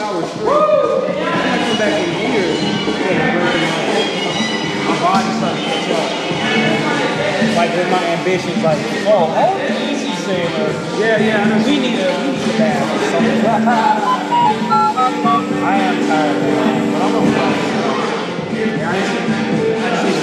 hours straight. I come back in here, my body's starting to catch up. Like with my ambitions, like, oh, easy saying, yeah, we need a bath or something. I am tired, man. But I'm gonna yeah, I just